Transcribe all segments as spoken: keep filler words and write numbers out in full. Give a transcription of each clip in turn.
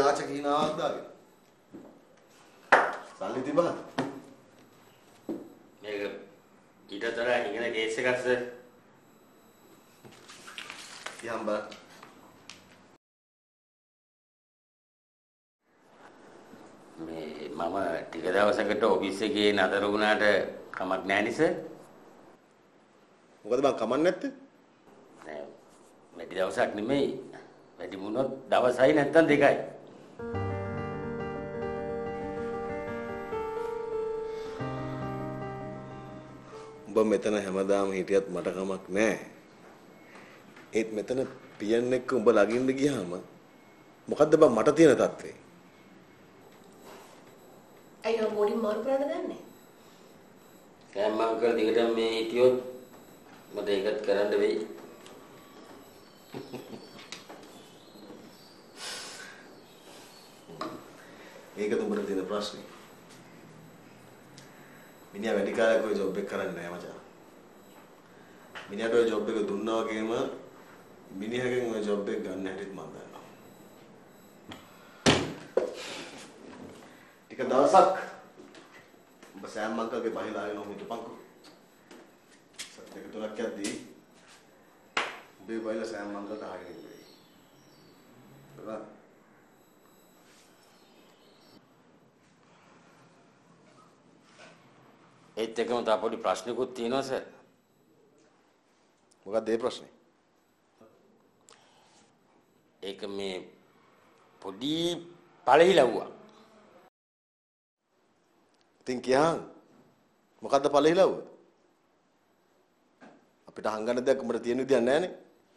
යාචක හිනාවක් දාගෙන. සල්ලි තිබහද? මේක ඊටතර ඉගෙන කේස් එකක් සර්. යම් බා. මේ මම ටික දවසකට ඔෆිස් එකේ නතර වුණාට කමක් නැහැ නේ සර්. මොකද බං කමක් නැත්තේ? නෑ වැඩි දවසක් නෙමෙයි. වැඩි වුණොත් දවසයි නැත්තම් දෙකයි. උඹ මෙතන හැමදාම හිටියත් මට කමක් නැහැ. ඒත් මෙතන පියන් එක්ක උඹ ළඟින්ද ගියාම මොකද්ද බං මට තියෙන තත්ත්වේ? අයියෝ බොඩි මාරු කරන්න දන්නේ. සෑම් අංකල් දිගටම මේ හිටියොත් මට ඒකත් කරන්න වෙයි. ඒක තුඹට තියෙන ප්‍රශ්නේ. මිනිහා වැඩි කාලයක් ඔය ජොබ් එක කරන්නේ නැහැ මචං. මිනිහට ඔය ජොබ් එක දුන්නා වගේම මිනිහගෙන් ඔය ජොබ් එක ගන්න හැටිත් මම දන්නවා. ටික දවසක් ඔබ සෑම් අංකල්ගේ බහිලාගෙන ඔහොම හිටපන්කෝ. සත් දෙක තුනක් යද්දී ඔබේ බයිලා සෑම් අංකල්ට ආගෙන ඉන්නේ. බලා ඒත් එකම තා පොඩි ප්‍රශ්නකුත් තියෙනවා සර්. මොකක්ද ඒ ප්‍රශ්නේ? ඒක මේ පොඩි පළහිලව්වා. ඉතින් කියහන් මොකද්ද පළහිලව්ව? අපිට හංගන්න දෙයක් උඹට තියෙන විදියක් නැහනේ.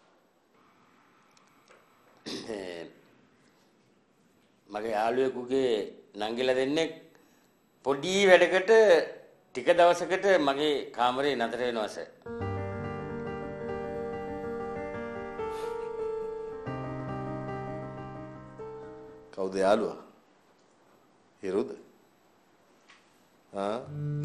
මගේ යාළුවෙකුගේ නංගිලා දෙන්නේ පොඩි වැඩකට ටික දවසකට මගේ කාමරේ නතර වෙනවා සර්. කවුද යාළුවා? හිරුද? ආ?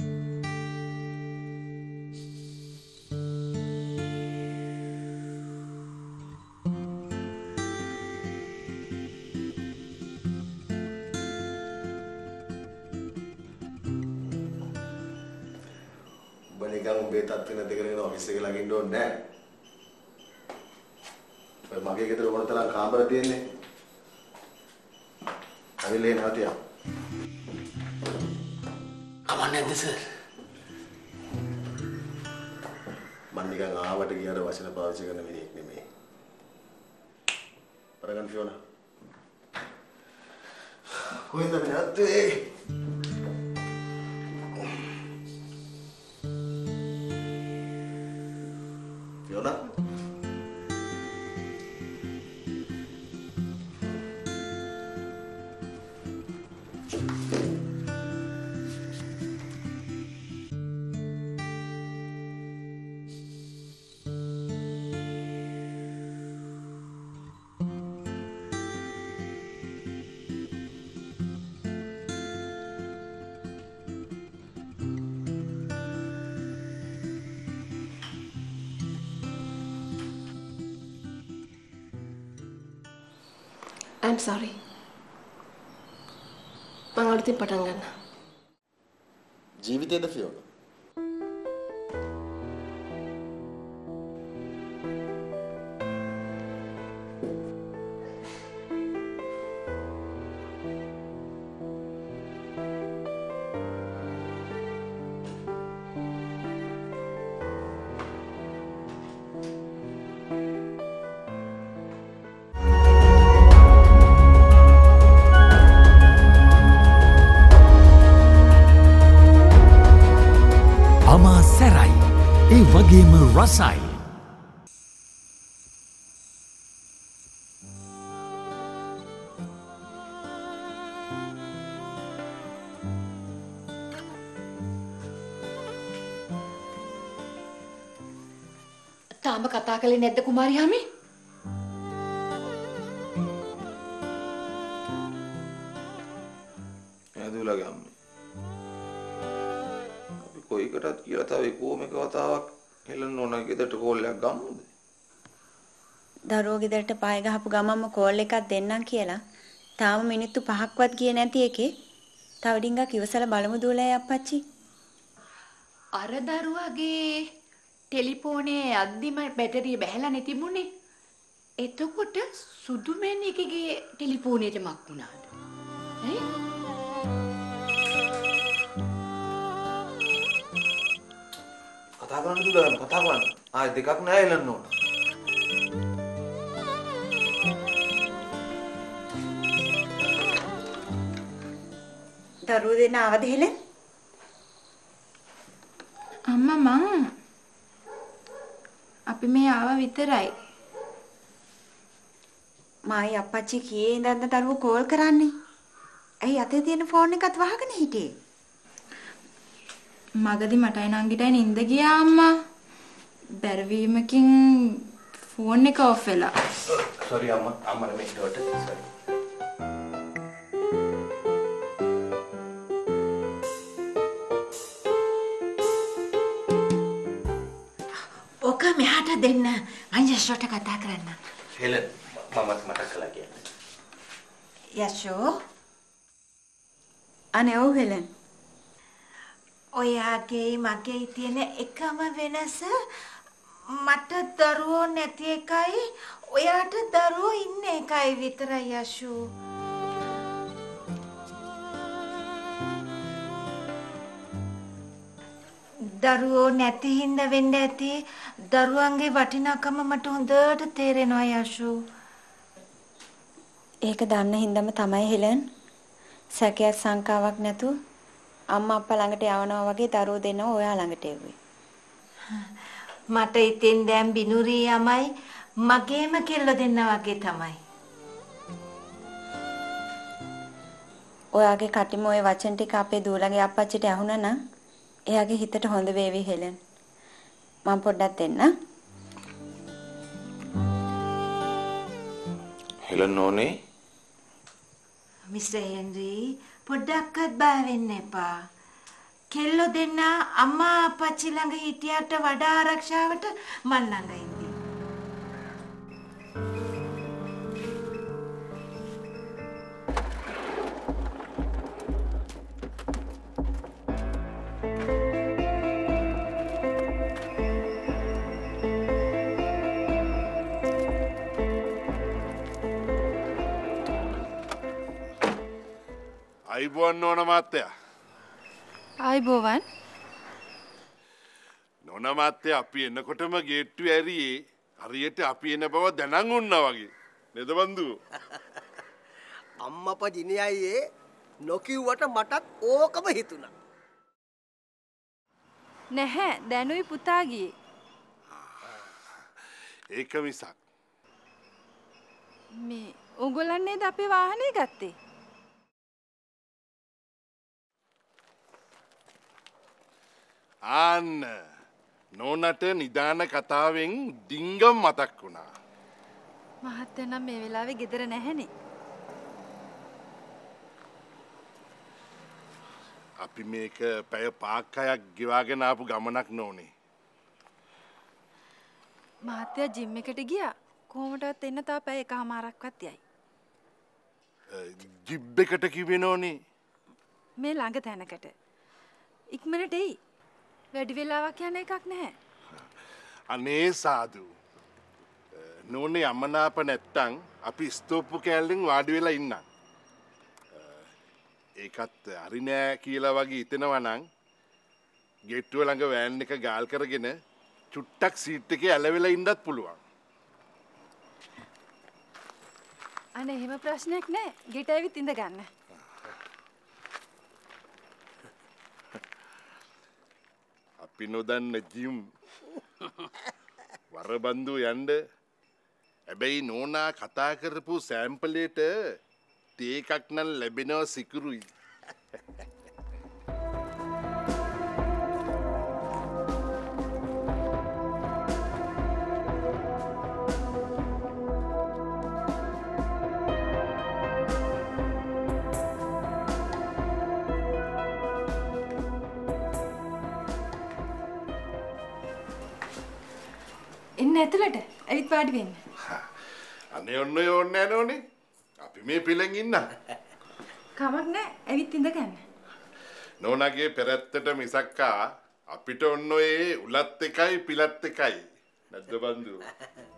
බණිකම් උඹේ තත්ත්වෙ නැති කරගෙන ඔෆිස් එකේ ළඟ ඉන්න ඕනේ නැහැ. ඔය මගේ ගෙදර ඕන තරම් කාමර තියෙන්නේ. අවිලේ නැතියා. කමන්නේ නැද්ද සර්? මම නිකන් ආවට ගියාට වචන පාවිච්චි කරන මිනිහෙක් නෙමෙයි. පරගන්න ෆියෝනා. කොහෙන්ද මේ නැත්තේ? ෆියෝනා. I'm sorry. මම අලුතින් පටන් ගන්නවා. ජීවිතේද ෆියෝනා? ඒ වගේම රසයි. තාම කතා කළේ නැද්ද කුමාරියාමි? ඇදුලගේ අම්මේ. කොයිකටත් කියලා තව කොහොම එක වතාවක් හෙලන්න ඕන ගෙදරට කෝල් එකක් ගමුද? දරුවෝ ගෙදරට පාය ගහපු ගමන්ම කෝල් එකක් දෙන්නම් කියලා තාම මිනිත්තු පහක්වත් ගියේ නැති එකේ තව ඩිංගක් ඉවසලා බලමු දූලයි අප්පච්චි. අර දරුවගේ ටෙලිෆෝනේ අද්දිම බැටරිය බැහැලානේ තිබුණේ. එතකොට සුදු මැණිකගේ ටෙලිෆෝනේට මක් වුණාද? ඈ? කතා කරන්න දුලා කතා කරන්න. ආයෙ දෙකක් නෑ එලන්න ඕන. දරුවෝ දෙන්න ආවද හෙලෙන්? අම්මා මං අපි මේ ආව විතරයි. මායි අප්පච්චි කීයේ ඉඳන්ද දරුවෝ කෝල් කරන්නේ? ඇයි අතේ තියෙන ෆෝන් එකත් වහගෙන හිටියේ? මගදී මටයි නංගිටයි නිින්ද ගියා අම්මා. බැරවීමකින් ෆෝන් එක ඔෆ් වෙලා. සෝරි අම්මා අම්මා නෙමෙයි ඩොටර් සෝරි. ඔක මෙහාට දෙන්න අංජස්ට කතා කරන්න. හෙලන් මමත් මතක් කළා කියන්නේ. යෂෝ අනේ ඔව් හෙලන්. ඔයාගේ මගේ තියෙන එකම වෙනස මට දරුවෝ නැති එකයි ඔයාට දරුවෝ ඉන්න එකයි විතරයි යෂෝ. දරුවෝ නැති හින්දා වෙන්න ඇති දරුවන්ගේ වටිනාකම මට හොඳට තේරෙනවා යෂෝ. ඒක දන්න හින්දාම තමයි හෙලන් සැකයක් සංකාවක් නැතුව අම්මා අප්පා ළඟට යවනවා වගේ දරුවෝ දෙන්නව ඔයා ළඟට එව්වේ. මට ඉතින් දැන් බිනුරී යමයි මගේම කෙල්ල දෙන්න වගේ තමයි. ඔයාගේ කටිම ওই වචන ටික අපේ දූලගේ අප්පච්චිට ඇහුණා නම් එයාගේ හිතට හොඳ වේවි හෙලන්. මම පොඩ්ඩක් දෙන්න. හෙලන් ඕනේ. මිස්ටර් හෙන්රි පොඩ්ඩක්වත් බය වෙන්න එපා. කෙල්ලෝ දෙන්න අම්මා අප්පච්චි ළඟ හිටියට වඩා ආරක්ෂාවට මන් ළඟ ඉන්නේ. අයිබෝන් නෝන මාත්තයා. ආයිබෝවන්. නෝන මාත්තයා අපි එනකොටම ගේට්ටු ඇරියේ හරියට අපි එන බව දැනන් උන්නා වගේ. නේද බන්දු? අම්මපා දිනියයේ නොකියුවට මටත් ඕකම හිතුණා. නැහැ දැනුයි පුතා ගියේ. ඒක මිසක්. මේ උගලන් නේද අපේ වාහනේ ගත්තේ? ආන්න නෝනට නිදාන කතාවෙන් ඩිංගම් මතක් වුණා. මහත්තයා නම් මේ වෙලාවේ ගෙදර නැහැනේ. අපි මේක පැය පාක්කයක් ගෙවාගෙන ආපු ගමනක් නෝනේ. මහත්තයා ජිම් එකට ගියා. කොහොමදවත් එන්න තා පැය එකමාරක්වත් යයි. ජිබ් එකට කිව්වේ නෝනේ. මේ ළඟ තැනකට. ඉක්මනට එයි. වැඩි වෙලාවක් යන එකක් නැහැ. අනේ සාදු. නෝනේ අමනාප නැත්තම් අපි ස්තෝප්පු කෑල්ලෙන් වාඩි වෙලා ඉන්නම්. ඒකත් හරි නෑ කියලා වගේ හිතෙනවා නම් ගෙට්ටුව ළඟ වෑන් එක ගාල් කරගෙන චුට්ටක් සීට් එකේ ඇලවෙලා ඉන්නත් පුළුවන්. අනේ එහෙම ප්‍රශ්නයක් නෑ. ගෙට ඇවිත් ඉඳ ගන්න. අපි නොදන්න ජිම් වරබන්දු යන්න. හැබැයි නෝනා කතා කරපු සෑම්පලේට තේ එකක් නම් ලැබෙනවා සිකුරුයි. එන්න ඇතුළට ඇවිත් වාඩි වෙන්න. අනේ ඔන්න ඕනේ නෑ නෝනේ. අපි මේ පිළෙන් ඉන්න. කමක් නෑ. ඇවිත් ඉඳ ගන්න. නෝනාගේ පෙරත්තට මිසක්කා අපිට ඔන්න ඔය උලත් එකයි පිලත් එකයි. නැද්ද බන්දු?